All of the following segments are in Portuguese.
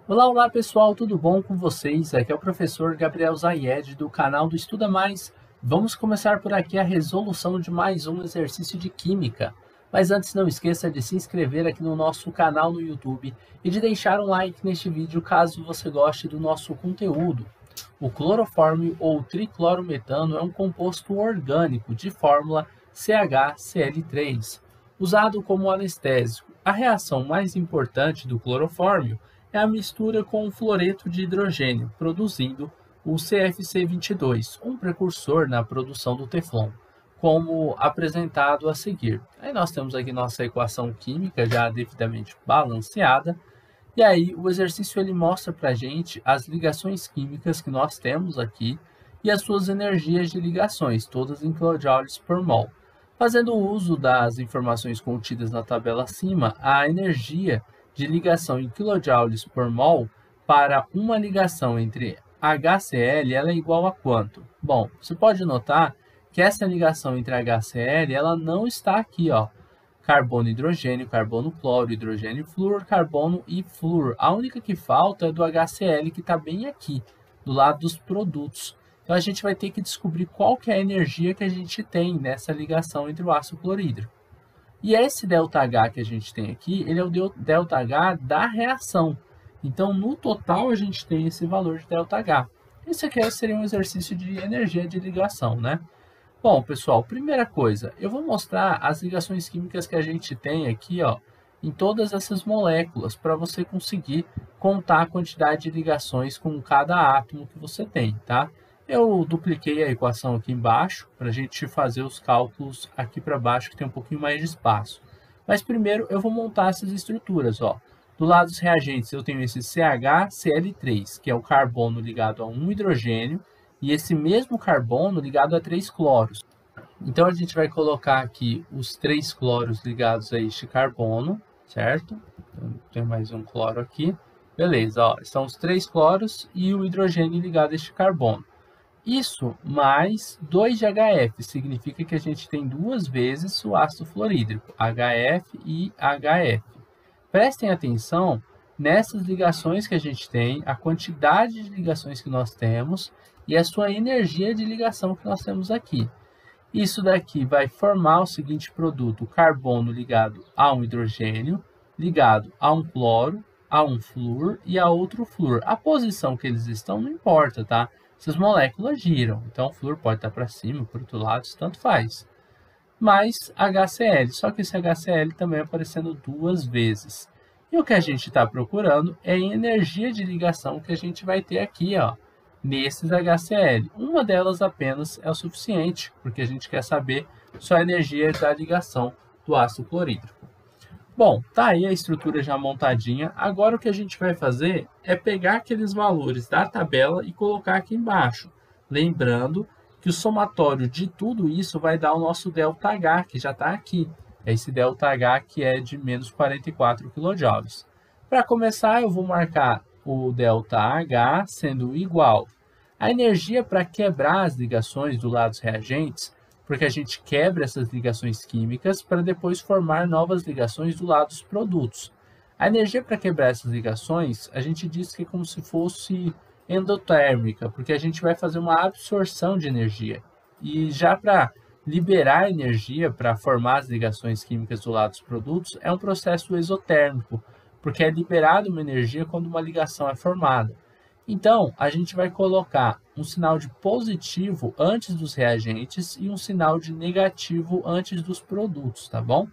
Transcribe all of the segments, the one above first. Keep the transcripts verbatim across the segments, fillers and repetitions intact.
Olá, olá pessoal, tudo bom com vocês? Aqui é o professor Gabriel Zayed do canal do Estuda Mais. Vamos começar por aqui a resolução de mais um exercício de Química. Mas antes não esqueça de se inscrever aqui no nosso canal no YouTube e de deixar um like neste vídeo caso você goste do nosso conteúdo. O clorofórmio ou triclorometano é um composto orgânico de fórmula C H C L três, usado como anestésico. A reação mais importante do clorofórmio é a mistura com o fluoreto de hidrogênio, produzindo o C F C vinte e dois, um precursor na produção do Teflon, como apresentado a seguir. Aí nós temos aqui nossa equação química já devidamente balanceada, e aí o exercício ele mostra para a gente as ligações químicas que nós temos aqui e as suas energias de ligações, todas em kilojoules por mol. Fazendo uso das informações contidas na tabela acima, a energia de ligação em kilojoules por mol para uma ligação entre HCl ela é igual a quanto? Bom, você pode notar que essa ligação entre HCl ela não está aqui, ó. Carbono, hidrogênio, carbono, cloro, hidrogênio, flúor, carbono e flúor. A única que falta é do HCl, que está bem aqui, do lado dos produtos. Então, a gente vai ter que descobrir qual que é a energia que a gente tem nessa ligação entre o ácido clorídrico. E esse ΔH que a gente tem aqui, ele é o ΔH da reação. Então, no total, a gente tem esse valor de ΔH. Isso aqui seria um exercício de energia de ligação, né? Bom, pessoal, primeira coisa, eu vou mostrar as ligações químicas que a gente tem aqui, ó, em todas essas moléculas, para você conseguir contar a quantidade de ligações com cada átomo que você tem, tá? Eu dupliquei a equação aqui embaixo, para a gente fazer os cálculos aqui para baixo, que tem um pouquinho mais de espaço. Mas primeiro eu vou montar essas estruturas, ó. Do lado dos reagentes eu tenho esse C H C L três, que é o carbono ligado a um hidrogênio, e esse mesmo carbono ligado a três cloros. Então, a gente vai colocar aqui os três cloros ligados a este carbono, certo? Então, tem mais um cloro aqui. Beleza, ó, estão os três cloros e o hidrogênio ligado a este carbono. Isso mais dois de H F, significa que a gente tem duas vezes o ácido fluorídrico, H F e H F. Prestem atenção nessas ligações que a gente tem, a quantidade de ligações que nós temos e a sua energia de ligação que nós temos aqui. Isso daqui vai formar o seguinte produto, o carbono ligado a um hidrogênio, ligado a um cloro, a um flúor e a outro flúor. A posição que eles estão não importa, tá? Essas moléculas giram, então o flúor pode estar para cima, para o outro lado, isso tanto faz. Mais HCl, só que esse HCl também aparecendo duas vezes. E o que a gente está procurando é a energia de ligação que a gente vai ter aqui, ó, nesses HCl. Uma delas apenas é o suficiente, porque a gente quer saber só a energia da ligação do ácido clorídrico. Bom, tá aí a estrutura já montadinha. Agora o que a gente vai fazer é pegar aqueles valores da tabela e colocar aqui embaixo. Lembrando que o somatório de tudo isso vai dar o nosso ΔH, que já está aqui. É esse ΔH que é de menos quarenta e quatro quilojoules. Para começar, eu vou marcar o ΔH sendo igual a energia para quebrar as ligações do lado dos reagentes, porque a gente quebra essas ligações químicas para depois formar novas ligações do lado dos produtos. A energia para quebrar essas ligações, a gente diz que é como se fosse endotérmica, porque a gente vai fazer uma absorção de energia. E já para liberar energia para formar as ligações químicas do lado dos produtos, é um processo exotérmico, porque é liberada uma energia quando uma ligação é formada. Então, a gente vai colocar um sinal de positivo antes dos reagentes e um sinal de negativo antes dos produtos, tá bom?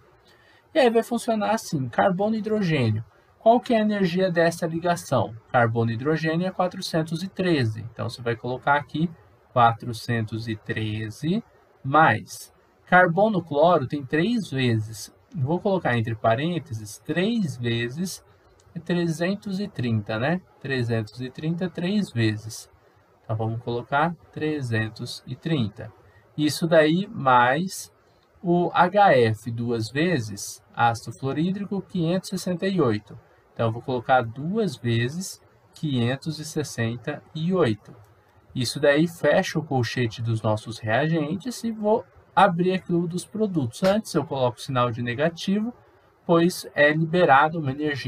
E aí vai funcionar assim, carbono e hidrogênio. Qual que é a energia dessa ligação? Carbono e hidrogênio é quatrocentos e treze. Então, você vai colocar aqui quatrocentos e treze mais. Carbono cloro tem três vezes. Vou colocar entre parênteses, três vezes é trezentos e trinta, né? trezentos e trinta, três vezes. Então, vamos colocar trezentos e trinta. Isso daí mais o H F duas vezes, ácido fluorídrico, quinhentos e sessenta e oito. Então, eu vou colocar duas vezes quinhentos e sessenta e oito. Isso daí fecha o colchete dos nossos reagentes e vou abrir aqui o dos produtos. Antes eu coloco o sinal de negativo, pois é liberada uma energia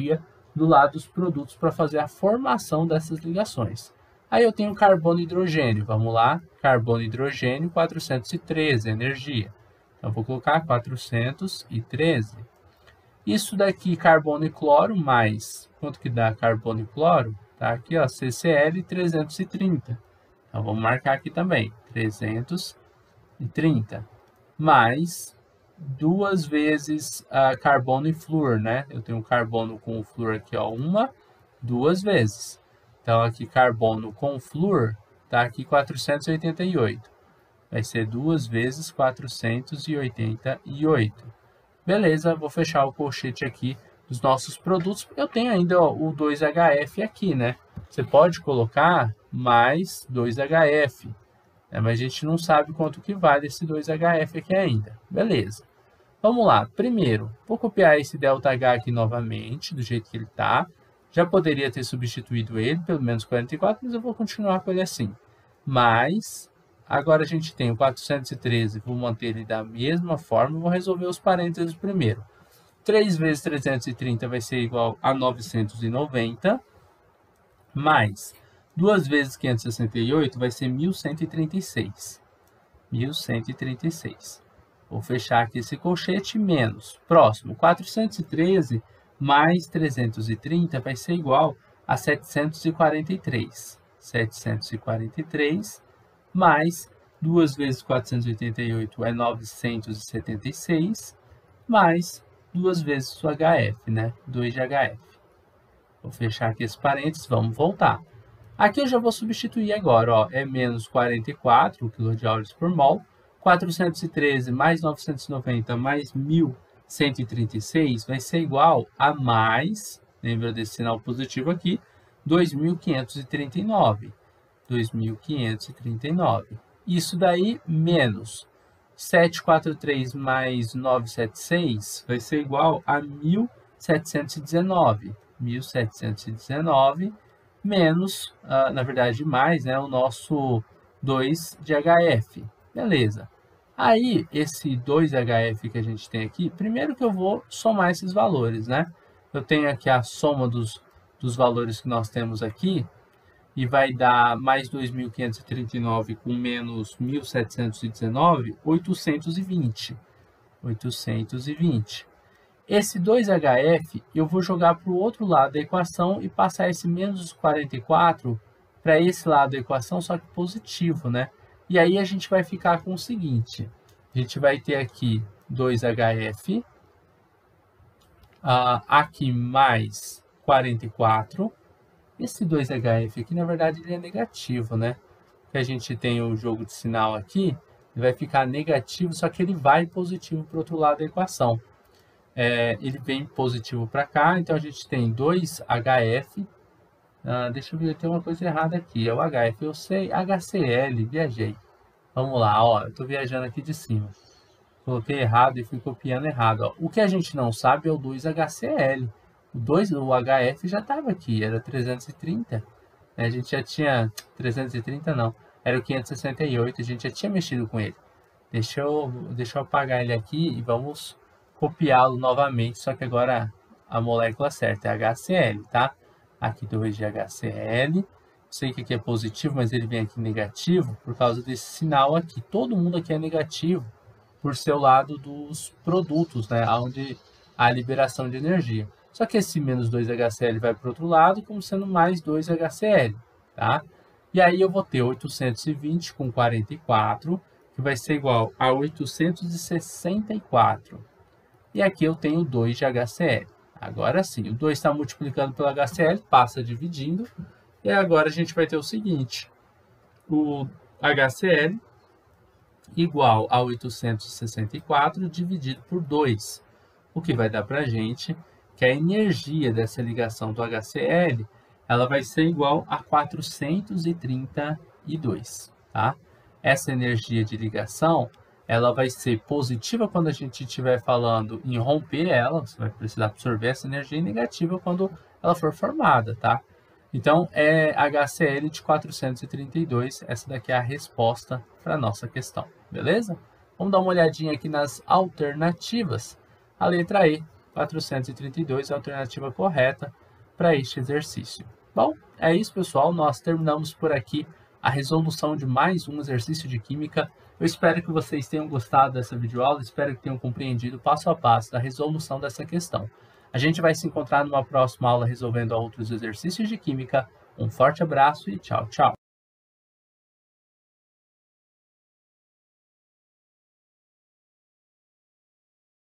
do lado dos produtos para fazer a formação dessas ligações. Aí eu tenho carbono e hidrogênio, vamos lá, carbono e hidrogênio, quatrocentos e treze, energia. Então, eu vou colocar quatrocentos e treze. Isso daqui, carbono e cloro, mais, quanto que dá carbono e cloro? Tá aqui, ó, C C L trezentos e trinta. Então, vamos marcar aqui também, trezentos e trinta. Mais duas vezes uh, carbono e flúor, né? Eu tenho carbono com o flúor aqui, ó, uma, duas vezes. Então, aqui, carbono com flúor, tá aqui quatrocentos e oitenta e oito. Vai ser duas vezes quatrocentos e oitenta e oito. Beleza, vou fechar o colchete aqui dos nossos produtos. Eu tenho ainda ó, o dois H F aqui, né? Você pode colocar mais dois H F, né? Mas a gente não sabe quanto que vale esse dois H F aqui ainda. Beleza. Vamos lá. Primeiro, vou copiar esse ΔH aqui novamente, do jeito que ele está. Já poderia ter substituído ele pelo menos quarenta e quatro, mas eu vou continuar com ele assim. Mas, agora a gente tem o quatrocentos e treze, vou manter ele da mesma forma, vou resolver os parênteses primeiro. três vezes trezentos e trinta vai ser igual a novecentos e noventa, mais duas vezes quinhentos e sessenta e oito vai ser mil cento e trinta e seis. mil cento e trinta e seis. Vou fechar aqui esse colchete, menos. Próximo, quatrocentos e treze mais trezentos e trinta vai ser igual a setecentos e quarenta e três. setecentos e quarenta e três mais duas vezes quatrocentos e oitenta e oito é novecentos e setenta e seis, mais duas vezes o H F, né? dois de H F. Vou fechar aqui esse parênteses, vamos voltar. Aqui eu já vou substituir agora, ó, é menos quarenta e quatro quilojoules por mol, quatrocentos e treze mais novecentos e noventa mais mil cento e trinta e seis vai ser igual a mais, lembra desse sinal positivo aqui, dois mil quinhentos e trinta e nove. dois mil quinhentos e trinta e nove. Isso daí menos setecentos e quarenta e três mais novecentos e setenta e seis vai ser igual a mil setecentos e dezenove. mil setecentos e dezenove menos, uh, na verdade, mais, né, o nosso dois de H F. Beleza. Aí, esse dois H F que a gente tem aqui, primeiro que eu vou somar esses valores, né? Eu tenho aqui a soma dos, dos valores que nós temos aqui, e vai dar mais dois mil quinhentos e trinta e nove com menos mil setecentos e dezenove, oitocentos e vinte. oitocentos e vinte. Esse dois H F eu vou jogar para o outro lado da equação e passar esse menos quarenta e quatro para esse lado da equação, só que positivo, né? E aí a gente vai ficar com o seguinte, a gente vai ter aqui dois H F, uh, aqui mais quarenta e quatro. Esse dois H F aqui, na verdade, ele é negativo, né? Porque a gente tem o jogo de sinal aqui, ele vai ficar negativo, só que ele vai positivo para o outro lado da equação. É, ele vem positivo para cá, então a gente tem dois H F. Ah, deixa eu ver, tem uma coisa errada aqui. É o H F, eu sei, H C L, viajei. Vamos lá, ó, eu estou viajando aqui de cima. Coloquei errado e fui copiando errado. Ó. O que a gente não sabe é o dois H C L. O, dois, o H F já estava aqui, era trezentos e trinta. A gente já tinha, trezentos e trinta não, era o quinhentos e sessenta e oito, a gente já tinha mexido com ele. Deixa eu, deixa eu apagar ele aqui e vamos copiá-lo novamente, só que agora a molécula certa é H C L, tá? Aqui dois de H C L, sei que aqui é positivo, mas ele vem aqui negativo por causa desse sinal aqui. Todo mundo aqui é negativo por ser o lado dos produtos, né? Onde há a liberação de energia. Só que esse menos dois H C L vai para o outro lado, como sendo mais dois H C L, tá? E aí eu vou ter oitocentos e vinte com quarenta e quatro, que vai ser igual a oitocentos e sessenta e quatro. E aqui eu tenho dois de H C L. Agora sim, o dois está multiplicando pelo H C L, passa dividindo. E agora a gente vai ter o seguinte, o H C L igual a oitocentos e sessenta e quatro dividido por dois, o que vai dar para a gente que a energia dessa ligação do H C L ela vai ser igual a quatrocentos e trinta e dois. Tá? Essa energia de ligação ela vai ser positiva quando a gente estiver falando em romper ela, você vai precisar absorver essa energia, e negativa quando ela for formada. Tá? Então, é H C L de quatrocentos e trinta e dois, essa daqui é a resposta para a nossa questão, beleza? Vamos dar uma olhadinha aqui nas alternativas. A letra E, quatrocentos e trinta e dois, é a alternativa correta. para este exercício. Bom, é isso, pessoal. Nós terminamos por aqui a resolução de mais um exercício de química. Eu espero que vocês tenham gostado dessa videoaula, espero que tenham compreendido passo a passo a resolução dessa questão. A gente vai se encontrar numa próxima aula resolvendo outros exercícios de química. Um forte abraço e tchau, tchau!